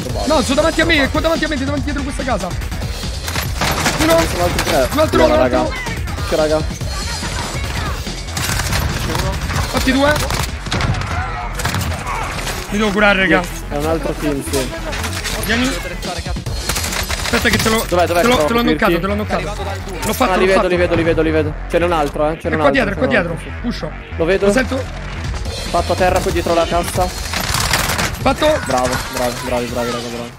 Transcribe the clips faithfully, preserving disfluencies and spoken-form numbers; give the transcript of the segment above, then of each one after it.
No, sono davanti a me, è qua davanti a me, davanti dietro questa casa. Uno. Un altro, un altro. Che raga. Fatti due. Mi devo curare, raga. È un altro team, sì. Vieni. Aspetta che te l'ho. Dov'è, dov'è? Te l'ho knoccato, te l'ho knoccato. L'ho fatto, ah, l'ho li vedo, fatto. li vedo, li vedo, li vedo. Ce n'è un altro, eh. Ce n'è È un qua altro. dietro, è qua dietro. Pusho. Lo vedo. Lo sento. Fatto a terra qui dietro la cassa. Fatto. Bravo, bravi, bravi, bravi, raga, bravi.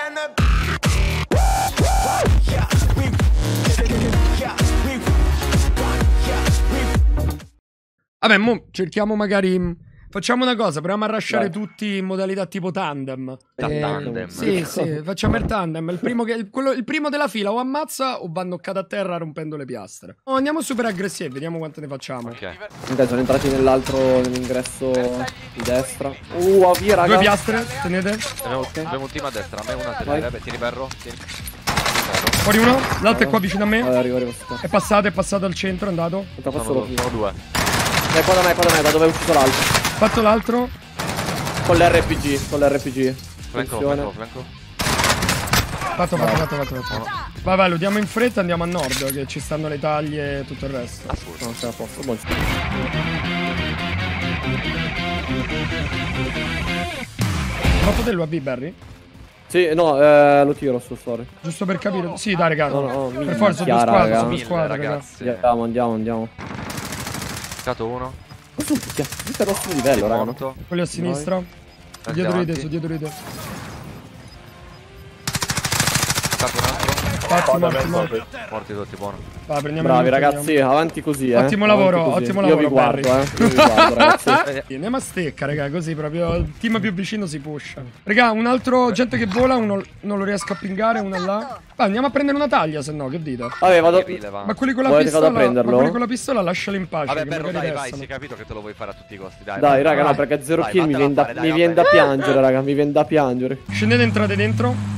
Vabbè, mo cerchiamo magari. Facciamo una cosa, proviamo a rushare Vai. tutti in modalità tipo tandem. Da Eh, tandem. Sì, sì, facciamo il tandem. Il primo, che, il, quello, il primo della fila o ammazza o va knoccato a terra rompendo le piastre. Oh, andiamo super aggressivi, vediamo quanto ne facciamo. Ok. Ok, sono entrati nell'altro, nell'ingresso di destra. Uh, via, raga. Due piastre, tenete. Abbiamo, abbiamo un team a destra, a me una te Vai. ne tieni perro. Tieni. Fuori uno, l'altro è qua vicino a me. Vabbè, arrivo, arrivo. sto. È passato, è passato al centro, è andato. Tocca Sono, solo due, qui. sono due. Eh, qua da me, qua da me, da dove è uscito l'altro. Fatto l'altro. Con l'R P G, con l'R P G. Flanco, Attenzione. flanco, flanco. Fatto, fatto, fatto, fatto, fatto. Vai, vai, lo diamo in fretta e andiamo a nord, che ci stanno le taglie e tutto il resto. Assurdo. No, sei a posto, buon. Fatto dello A B, Barry? Sì, no, eh, lo tiro su story. Giusto per capire. Sì, dai, raga. No, no, per minchia, forza, due raga. squadre, sono due Mille, squadre, raga. ragazzi. Andiamo, andiamo, andiamo. Cato uno. Questo è il nostro livello, raga. No? Morto. Quelli a sinistra. Tanti Dietro di te, avanti. su dietro di te. Cato un altro. Fatti, morti, morti. Morti tutti, buono. Vai, prendiamo Bravi il loot, ragazzi, andiamo. avanti così, eh. Ottimo Avanti lavoro, così. ottimo Io lavoro, vi guardo, Barry. eh. Io vi guardo, ragazzi. Sì, andiamo a stecca, raga, così proprio il team più vicino si pusha. Raga, un altro gente che vola, uno non lo riesco a pingare, uno è là. Vai, andiamo a prendere una taglia, se no, che dite? Vabbè, vado. Ma quelli con la Volete che vado pistola, a ma prenderlo? quelli con la pistola lasciali in pace, Vabbè, che Berro, magari dai, vai, restano. si è capito che te lo vuoi fare a tutti i costi. Dai, Dai, vai, raga, vai. no, perché zero Vai, kill mi vattela viene a da, fare, mi dai, viene da vabbè. piangere, raga. Mi viene da piangere. Scendete, entrate dentro.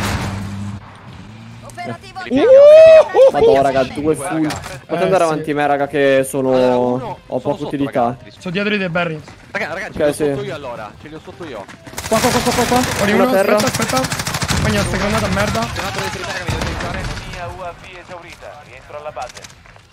Li pigliamo, li pigliamo. Madonna, raga, due full. Potete andare sì. avanti me, raga, che sono. Allora, uno, Ho sono poca sotto, utilità. raga, altri. Sono dietro di te, Barry. Raga, raga, ce Ok, li ho sì. sotto io allora. Ce li ho sotto io. Qua, qua, qua, qua, qua, qua. Fuori Una uno, terra. aspetta, aspetta. Magna sta granata a merda. C'è un altro di trita, raga, mi dovete aiutare. Mia U A V esaurita, rientro alla base.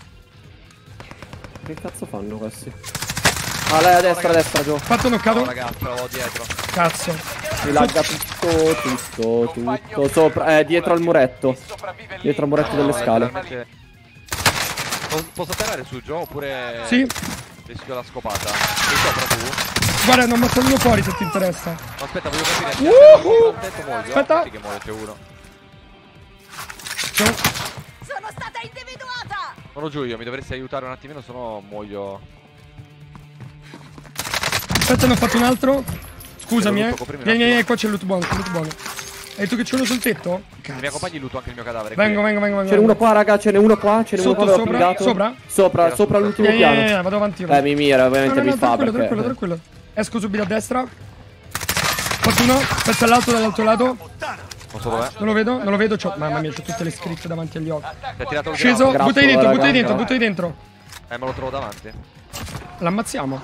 Che cazzo fanno questi? Ah, lei a destra, a destra, Gio. Fatto knoccato. No, ragazzi, trovo dietro. Cazzo. Mi lagga tutto, tutto, tutto. Sopra, eh, dietro al muretto. Dietro al muretto delle No, è scale. veramente- Posso- Posso atterrare su, Gio, oppure... Sì. Rischio la scopata. Sei sopra tu? Guarda, non metto uno fuori se ti interessa. No, aspetta, voglio capire. Se Uh, uh, uh. un tetto muoio. Aspetta. Sì che muore, c'è uno. Ciao. Sono stata individuata! Sono giù io, mi dovresti aiutare un attimino, se no muoio. Aspetta, ne ho fatto un altro. Scusami, C'è eh. il loot, coprimi un Vieni, vieni, attimo. qua c'è il loot buono, il loot buono. E tu che c'è uno sul tetto? Se mi accompagni luto anche il mio cadavere. Vengo, qui. vengo, vengo, vengo. Ce n'è uno qua, raga, ce n'è uno qua. Ce n'è uno Sotto, qua, l'ho sopra? pingato. Sopra? Sopra, Era sopra sopra. l'ultimo Vieni, vieni, piano. vieni, vado avanti io. Eh, mi mira, No, ovviamente no, no, mi fa tranquillo, perché. tranquillo, tranquillo. Esco subito a destra. Fatto uno, pezzo all'alto dall'altro lato. Non so dov'è. Non lo vedo, non lo vedo, c'ho... mamma mia, c'ho tutte le scritte davanti agli occhi. Si è tirato il Sceso, ground. buttai dentro, raga. buttai dentro, buttai dentro. Eh, me lo trovo davanti. L'ammazziamo.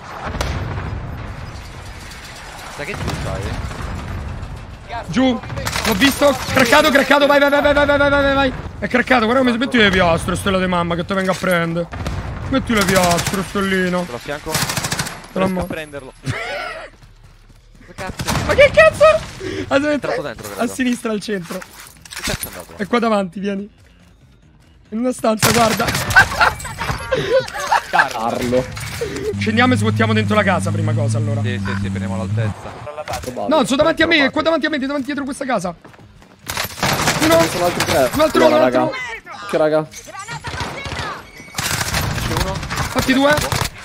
Sai che ci sai? Giù, l'ho visto, craccato, craccato, vai, vai, vai, vai, vai, vai, vai, vai, vai. È craccato, guarda come metti le piastre, stella di mamma, che te venga a prendere. Metti le piastre, stellino. Te lo fianco? Te l'ho Riesco a mo- prenderlo. Che cazzo? Ma che cazzo? Aspetta, entrato dentro, credo. a sinistra al centro. Che cazzo è andato? È qua davanti, vieni. In una stanza, guarda. Carlo. Scendiamo e svuotiamo dentro la casa, prima cosa, allora. Sì, sì, sì, prendiamo l'altezza. No, sono davanti a me, è qua davanti a me, davanti dietro questa casa. Uno, Sono altri tre. un altro, un Allora, altro. raga. Che raga. C'è uno? Fatti due.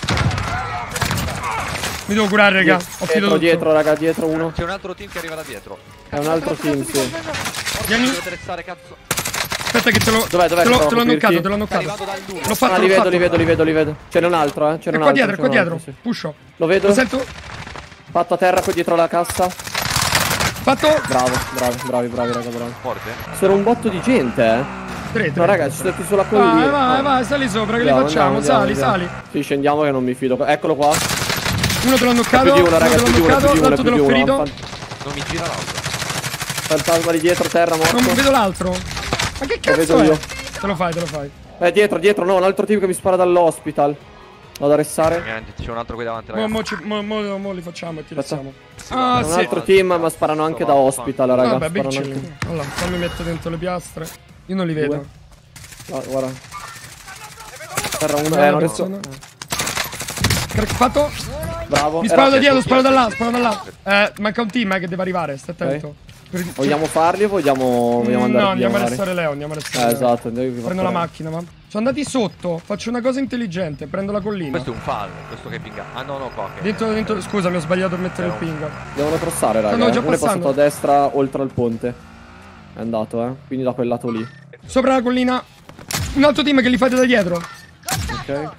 Mi devo curare, raga. Ho finito Dietro, tutto. dietro, raga, dietro uno. C'è un altro team che arriva da dietro. È un altro team, sì. Vieni. Devo attrezzare, cazzo. Aspetta che te l'ho... Dov'è, dov'è Te che l'ho provo te l'ho a knoccato, coprirti? te l'ho È knoccato. arrivato dal due. L'ho fatto, Ah, li l'ho vedo, fatto. li vedo, li vedo, li vedo. Ce n'è un altro, eh. Ce n'è È un qua altro. dietro, è ce qua n'è un dietro. altro, sì. Pusho. Lo vedo. Lo sento. Fatto a terra qui dietro la cassa. Fatto. Bravo, bravi, bravi, bravi, raga, bravi. Forte? Sono un botto di gente, eh. Tre, tre. No, raga, ci siete sulla colla Vai, lì. vai, Ah. vai, sali sopra, che li Andiamo, facciamo. andiamo, Sali, andiamo, sali. andiamo. Sì, scendiamo che non mi fido. Eccolo qua. Uno te l'ho knoccato, Più di uno, uno raga, te l'ho più di uno, knoccato, più di uno, l'altro te più di l'ho uno. ferito. Fan- Non mi gira l'altro. Fantasma di dietro, terra, morto. Non vedo l'altro. Ma che Lo cazzo vedo è? io. Te lo fai, te lo fai. Eh, dietro, dietro, no, un altro team che mi spara dall'hospital. Vado a restare. Niente, c'è un altro qui davanti, Mo, ragazzi. mo, ci- mo, mo- mo li facciamo e ti Aspetta. lasciamo. Ah, Un sì. altro team, ma sparano anche da hospital, raga. Vabbè, big Sparano chill. anche... Allora, fammi mettere dentro le piastre. Io non li vedo. Ah, guarda. Terra uno, Guarda eh, non la riesco. persona. Crack fatto. Bravo. Mi Era- sparo da dietro, sparo da là, sparo da là. Eh, manca un team eh, che deve arrivare, stai attento. Per- Vogliamo farli o vogliamo, vogliamo andare No, via, andiamo a magari? restare Leo, andiamo a restare Eh, Leo. esatto. andiamo qui Prendo la per- macchina, va. Sono andati sotto, faccio una cosa intelligente, prendo la collina. Questo è un fallo, questo che pinga. Ah no, no, qua che... Dentro, dentro, scusa, mi ho sbagliato a mettere il ping. Devono crossare, raga. Stanno già eh. Uno è passato passando. a destra oltre al ponte. È andato, eh. Quindi da quel lato lì. Sopra la collina. Un altro team che li fate da dietro. Ok.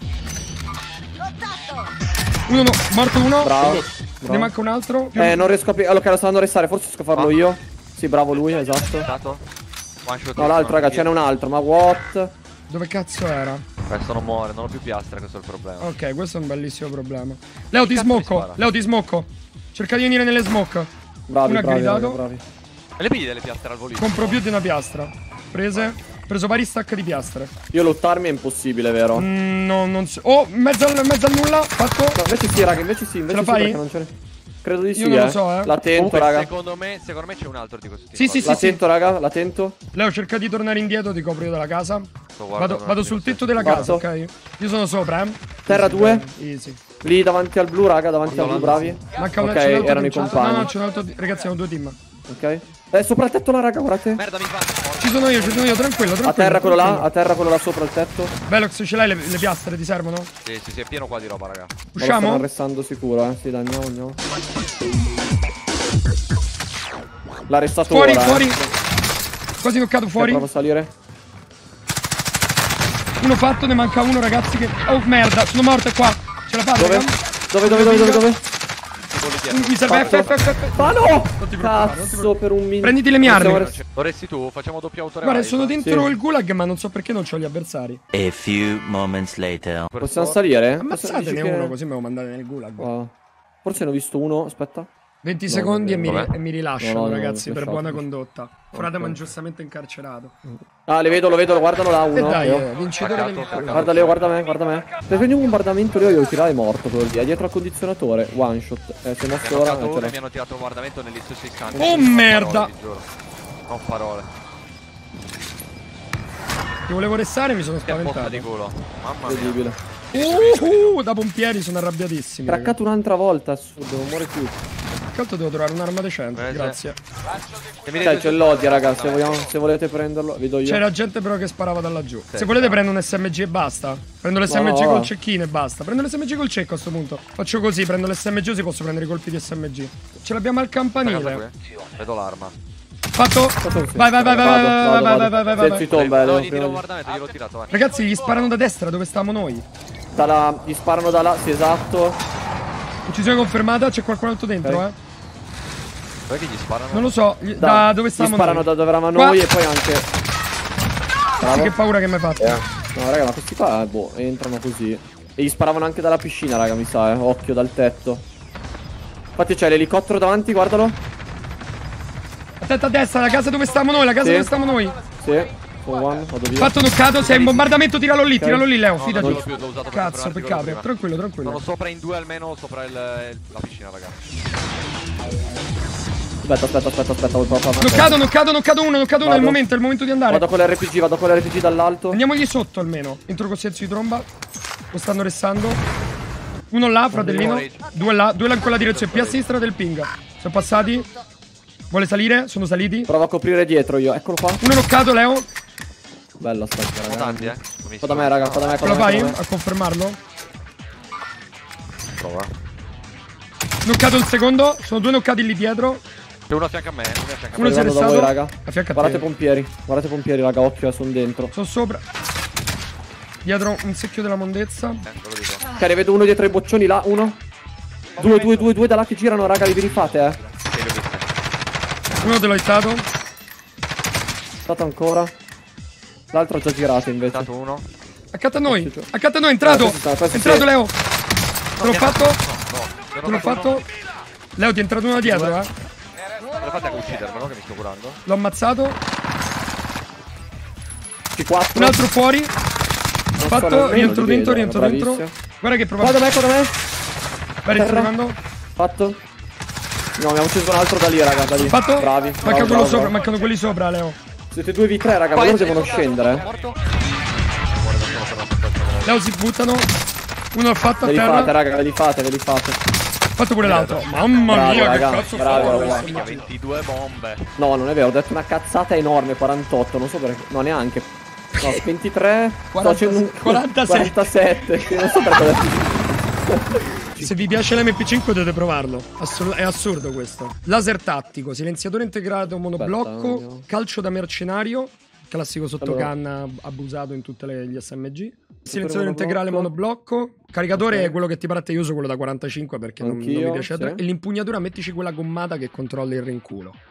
Uno no, morto uno. Bravo. Ne bravo. manca un altro. Più- Eh, non riesco a... pi- Allora, lo stanno a restare. Forse riesco a farlo Ah. io. Sì, bravo lui, esatto. Stato? One shot. No, l'altro, raga, ce n'è un altro. Ma what? Dove cazzo era? Questo non muore, non ho più piastre, questo è il problema. Ok, questo è un bellissimo problema. Leo ti Cazzo mi smocco. spara? Leo ti smocco. Cerca di venire nelle smoke. Bravi, Uno ha bravi, gridato. raga, bravi. E le pigli delle piastre al volino? Compro più di una piastra. Prese. Preso vari stack di piastre. Io lottarmi è impossibile, vero? Mm, no, non so. Oh, mezzo al, mezzo al nulla. Fatto. No, invece sì, raga, invece sì, invece la sì, fai? perché non ce n'è. Credo di sì, Io non eh. lo so, eh. L'attento, Comunque, raga. secondo me, secondo me c'è un altro di questo tipo. Sì, sì, sì, sì. L'attento, raga, l'attento. Leo, cerca di tornare indietro, ti copro io dalla casa. Sto guardando Vado, un vado attimo sul il tetto senso. della casa, Fatto. ok? Io sono sopra, eh. Terra Easy, due. Easy. Lì davanti al blu, raga, davanti al blu, bravi. Manca un Ok, c'è un altro erano i team, c'è- compagni. No, no, c'è un altro team. Ragazzi, siamo due team. Ok. Eh, sopra il tetto là, raga, guardate. Merda, mi fa. Ci sono io, ci sono io, tranquillo, tranquillo. A terra quello là, tranquillo. a terra quello là sopra il tetto. Velox, ce l'hai le, le piastre, ti servono? Sì, sì, sì, è pieno qua di roba, raga. Ma lo stanno Usciamo? arrestando sicuro, eh. Sì, dai, andiamo, andiamo. L'ha arrestato Fuori, ora, fuori. eh. Quasi toccato fuori. Provo a salire. Uno fatto, ne manca uno, ragazzi. Che... Oh, merda, sono morto qua. Ce la fate, Dove? raga? Dove, dove, dove, dove, dove? Mi serve F, Fatto. F, F, F. Ma no! Non ti preoccupare, non ti Cazzo, per un minuto. Prenditi le mie armi. Lo resti tu, facciamo doppio auto Guarda, sono dentro Sì. il gulag, ma non so perché non ho gli avversari. A few moments later. Possiamo salire? Ammazzatene Dici uno, che- così me lo mandate nel gulag. Ah. Forse ne ho visto uno, aspetta. venti No, secondi e no, mi, dov'è? e mi rilasciano, No, no, no, ragazzi, ho per lasciato. buona condotta. Fratema ingiustamente incarcerato. Ah, le vedo, lo vedo, lo guardano là, E uno. dai, Leo. eh, vincitore del... Attaccato, Guarda Leo, guarda me, guarda me. Se prendi un bombardamento Leo io tirare morto quello lì. È dietro al condizionatore. One shot. Eh, se Mi mosso hanno ora. tirato eh, uno ce e l'ho. mi hanno tirato un guardamento negli stessi istanti. Oh, Non merda! parole, vi giuro. Non parole. Ti volevo restare e mi sono Che botta spaventato. di culo. Mamma mia. Incredibile. Uh, uh, da pompieri sono arrabbiatissimi. raga. Craccato un'altra volta, assurdo, non muore più. Che altro devo trovare un'arma decente, Eh, sì. grazie. Che mi Cioè, dite- c'è l'odia, ragazzi. Se, vogliamo- se volete prenderlo, vi do io. C'era gente però che sparava da laggiù. Se Sì, volete sì. prendo un S M G e basta. Prendo l'S M G No, no. col cecchino e basta. Prendo l'S M G col cecco a sto punto. Faccio così, prendo l'S M G così posso prendere i colpi di S M G. Ce l'abbiamo al Sta casa campanile. qui? Vedo l'arma. Fatto. Vai, vai, vai, vai, vai, Vado, vai, vado, vai, vado. vai, vai, Se vai. ci tomba, No, Leo, gli tiro prima un di- guardamento, gliel'ho tirato, vai. Ragazzi, gli sparano da destra, dove stavamo noi. Dalla- Gli sparano da là, sì, esatto. Uccisione confermata, c'è qualcun altro dentro, Ok. eh. Dove che gli sparano? Non lo so, gli- da, dove Gli stavamo sparano noi. da dove eravamo Qua. noi e poi anche. Sì, Bravo. che paura che mi hai fatto. No, raga, ma questi qua, boh, entrano così. E gli sparavano anche dalla piscina, raga, mi sa, eh. Occhio dal tetto. Infatti c'è l'elicottero davanti, guardalo. Attenta a destra, la casa dove stavamo noi, la casa Sì. dove stavamo noi. Sì. For one, vado via. Fatto knoccato, sei in bombardamento, tiralo lì, Ok. tiralo lì, Leo, No, fidati. non l'ho più, l'ho usato per Cazzo, fermarti peccato. quello prima. Tranquillo, Sono tranquillo. sopra in due almeno, sopra il, la piscina, ragazzi. Aspetta, aspetta, aspetta, aspetta. Vado, vado, vado. Knoccato, knoccato, knoccato uno, knoccato uno, è il Vado. momento, è il momento di andare. Vado con l'R P G, vado con l'R P G dall'alto. Andiamogli sotto almeno. Entro col senso di tromba. Lo stanno restando. Uno là, fratellino. Due là, due là in quella direzione. Più a sinistra del ping. Sono passati. Vuole salire? Sono saliti. Provo a coprire dietro io. Eccolo qua. Uno knoccato, Leo. Bella sta, Sono raga. tanti, eh. Fa da me, raga, fa da me, fa Ce da la me. fai fa da me. a confermarlo? Prova. Knoccato il secondo. Sono due knoccati lì dietro. C'è uno a fianco a me, uno a fianco a Uno me. si è Arrivando da restato. voi, raga. A fianco a Guardate te. pompieri. Guardate pompieri, raga, occhio, eh, sono dentro. Sono sopra. Dietro un secchio della mondezza. Eh, ve lo dico. Ok, ne vedo uno dietro i boccioni là, uno. Due, due, due, due da là che girano, raga, li vi rifate, eh. Sì, li ho visti. Uno te l'ho hittato. Stato ancora. L'altro ha già girato invece. Dato uno. Accanto a noi. Accanto a noi, è entrato. Eh, questo sta, È questo entrato sì. Leo. Te l'ho fatto. No, Te l'ho fatto. Leo ti è entrato uno dietro, eh. Te l'ho lo fate anche uccidermelo che mi sto curando. L'ho ammazzato. C quattro. Un altro fuori. Non Fatto, so nemmeno, rientro li dentro, vedo, rientro bravissimo. dentro. Guarda che Guarda provando. me, guarda me. Vai ritornando. Fatto. No, abbiamo ucciso un altro da lì, raga, da lì. Fatto. Bravi. Manca bravo, quello bravo, sopra, bravo. mancano quelli sopra, Leo. Siete due v tre, raga, Qua loro è devono sotto, scendere. morto. Leo si buttano. Uno l'ho fatto a Ve li fate, terra. raga, ve li fate, ve li fate. Fatto pure l'altro. Mamma Bravo, mia, raga, che cazzo bravo, fa bravo. questo? ventidue bombe. No, non è vero, ho detto una cazzata enorme, quarantotto, non so perché. No, neanche. No, ventitré. Sto facendo un quarantasette. quarantasette. Che non so perché ho detto. Se vi piace l'M P cinque dovete provarlo. Assolut- è assurdo questo. Laser tattico, silenziatore integrato monoblocco, Aspetta, vediamo. calcio da mercenario, classico sottocanna Allora. abusato in tutte le, gli S M G. Super Silenziatore monoblocco. integrale monoblocco. Caricatore Ok. è quello che ti parte, io uso quello da quarantacinque perché non, non mi Anch'io, piace. sì. E l'impugnatura mettici quella gommata che controlla il rinculo.